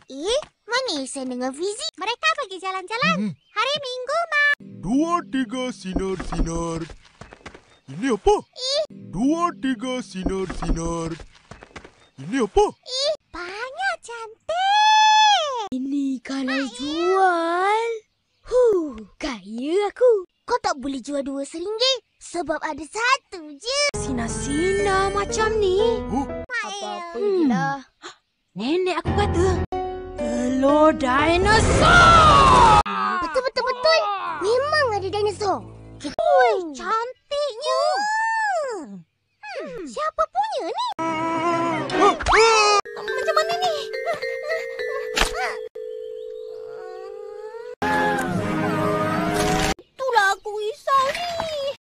Manis dengan Fizi. Mereka pergi jalan-jalan. Hari Minggu, Ma. 2, 3, sinar-sinar. Ini apa? 2, 3, sinar-sinar. Ini apa? Banyak cantik. Ini kalau jual, kaya aku. Kau tak boleh jual 2 RM1 sebab ada 1 je. Sina-sina macam ni. Apa-apa lah. Nenek aku kata, telur dinosaur. Betul. Memang ada dinosaur. Cantiknya. Siapa punya ni?